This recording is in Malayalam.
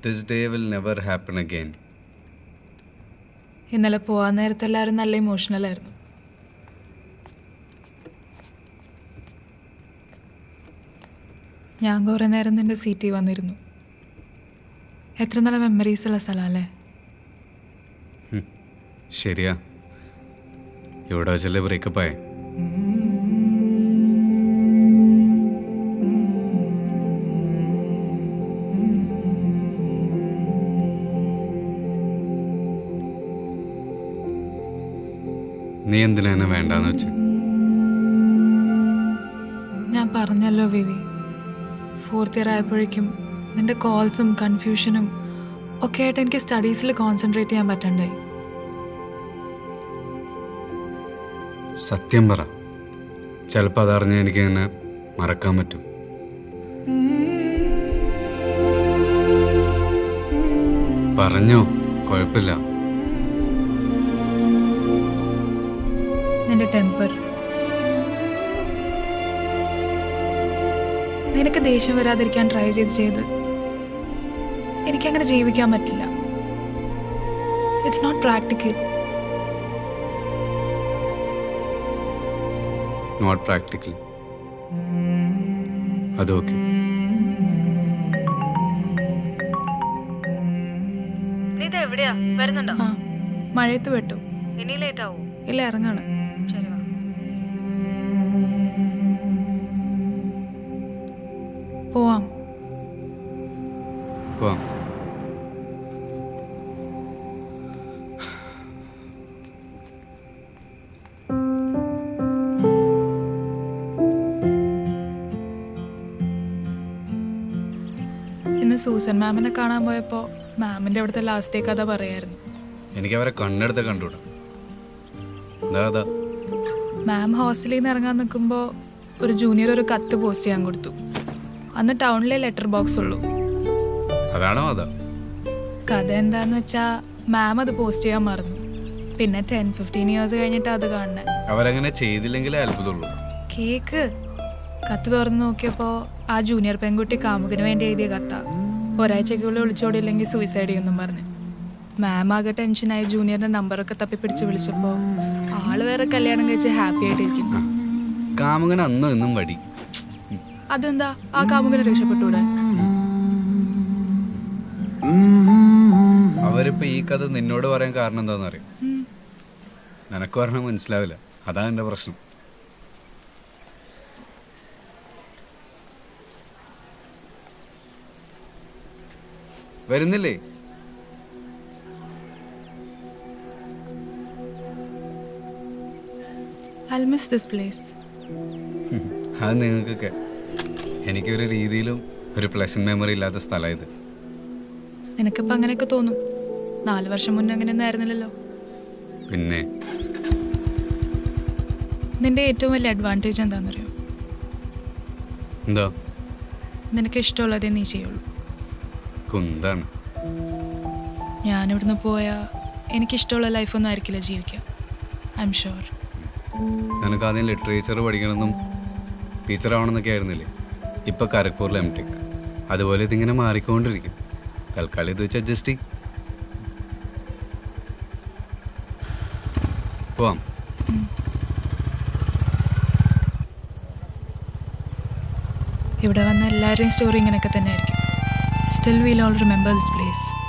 This day will never happen again. ഇന്നലെ പോവാൻ നേരത്തെ എല്ലാവരും നല്ല ഇമോഷണൽ ആയിരുന്നു. ഞാൻ കുറേ നേരം നിന്റെ സീറ്റിൽ വന്നിരുന്നു. എത്ര നല്ല മെമ്മറീസ് ഉള്ള സ്ഥലമല്ലേ? ശരിയാ, ഇവിടെ വെച്ചല്ലേ ബ്രേക്കപ്പ് ആയേ. നീ എന്തിനാ എന്നെ വേണ്ടാന്ന് വെച്ച്? ഞാൻ പറഞ്ഞല്ലോ വിവി, 4th ഇയർ ആയപ്പോഴേക്കും നിന്റെ കോൾസും കൺഫ്യൂഷനും ഒക്കെ ആയിട്ട് എനിക്ക് സ്റ്റഡീസിൽ കോൺസെൻട്രേറ്റ് ചെയ്യാൻ പറ്റണ്ടായി. സത്യം പറ, ചിലപ്പോൾ അതറിഞ്ഞ് എനിക്കങ്ങനെ മറക്കാൻ പറ്റും. പറഞ്ഞോ, കുഴപ്പമില്ല. നിന്റെ ടെമ്പർ, നിനക്ക് ദേഷ്യം വരാതിരിക്കാൻ ട്രൈ ചെയ്ത് എനിക്കങ്ങനെ ജീവിക്കാൻ പറ്റില്ല. It's not practical. Not practical, അതൊക്കെ. എവിടെയാ വരുന്നുണ്ടോ? ആ, മഴയത്ത് പെട്ടു. ഇനി ലേറ്റ് ആവോ? ഇല്ല, ഇറങ്ങാണ്. ശരി വാ. പോവാം. പോവാം. ഇന്ന് സൂസൻ മാമിനെ കാണാൻ പോയപ്പോൾ മാമിൻ്റെ അവിടുത്തെ ലാസ്റ്റ് ഡേ കഥ പറയായിരുന്നു. എനിക്ക് അവരെ കണ്ണെടുത്ത് കണ്ടുകൂടാ. അതാ മാം ഹോസ്റ്റലിൽ നിന്ന് ഇറങ്ങാൻ നിൽക്കുമ്പോൾ ഒരു ജൂനിയർ ഒരു കത്ത് പോസ്റ്റ് ചെയ്യാൻ കൊടുത്തു. അന്ന് ടൗണിലെ ലെറ്റർ ബോക്സ് ഉള്ളൂ. അതാണോ? അതാ കഥ എന്താന്ന് വെച്ചാൽ മാം അത് പോസ്റ്റ് ചെയ്യാൻ മറന്നു. പിന്നെ 10-15 ഇയേഴ്സ് കഴിഞ്ഞിട്ട് അത് കാണണേ. അവരങ്ങനെ ചെയ്തില്ലെങ്കിലേ അത്ഭുതമുള്ളൂ. കേക്ക്. കത്ത് തുറന്ന് നോക്കിയപ്പോൾ ആ ജൂനിയർ പെൺകുട്ടി കാമുകിന് വേണ്ടി എഴുതിയ കത്ത. ഒരാഴ്ചക്കുള്ളിൽ ഒളിച്ചോടിയില്ലെങ്കിൽ സൂയിസൈഡ് ചെയ്യുമെന്നും പറഞ്ഞു. മാം ആകെ ടെൻഷനായി ജൂനിയറിന്റെ നമ്പറൊക്കെ തപ്പിപ്പിടിച്ച് വിളിച്ചപ്പോൾ ആള് വേറെ കല്യാണം കഴിച്ച് ഹാപ്പി ആയിട്ടിരിക്കുന്നു. കാമുകൻ അന്നും എന്നും വടി. അതെന്താ ആ കാമുകനെ രക്ഷപ്പെട്ടൂടെ? അവരിപ്പോ ഈ കഥ നിന്നോട് പറയാൻ കാരണം എന്താന്ന് അറിയാം? നിനക്ക് പറഞ്ഞാൽ മനസ്സിലാവില്ല, അതാണ് എന്റെ പ്രശ്നം. വരുന്നില്ലേ? I'll miss this place. അത് നിങ്ങൾക്കൊക്കെ. എനിക്കൊരു രീതിയിലും ഒരു പ്ലസന്റ് മെമ്മറി ഇല്ലാത്ത സ്ഥലം ഇത്. നിനക്കിപ്പോൾ അങ്ങനെയൊക്കെ തോന്നും. 4 വർഷം മുന്നേ അങ്ങനെയൊന്നും ആയിരുന്നില്ലല്ലോ. പിന്നെ നിന്റെ ഏറ്റവും വലിയ അഡ്വാൻറ്റേജ് എന്താണെന്നറിയോ? എന്താ? നിനക്ക് ഇഷ്ടമുള്ളതേ നീ ചെയ്യുള്ളൂ. കുന്താണ്. ഞാനിവിടുന്ന് പോയാൽ എനിക്കിഷ്ടമുള്ള ലൈഫൊന്നും ആയിരിക്കില്ല ജീവിക്കാം. I'm sure. നിനക്ക് ആദ്യം ലിറ്ററേച്ചർ പഠിക്കണമെന്നും ടീച്ചറാവണമെന്നൊക്കെ ആയിരുന്നില്ലേ? ഇപ്പം കരക്കൂറിൽ M.Tech. അതുപോലെ ഇതിങ്ങനെ മാറിക്കൊണ്ടിരിക്കും. തൽക്കാലം ഇത് വെച്ച് അഡ്ജസ്റ്റ് ചെയ്യും. പോവാം. ഇവിടെ വന്ന എല്ലാവരുടെയും സ്റ്റോറി ഇങ്ങനെയൊക്കെ തന്നെ ആയിരിക്കും. Still we'll all remember this place.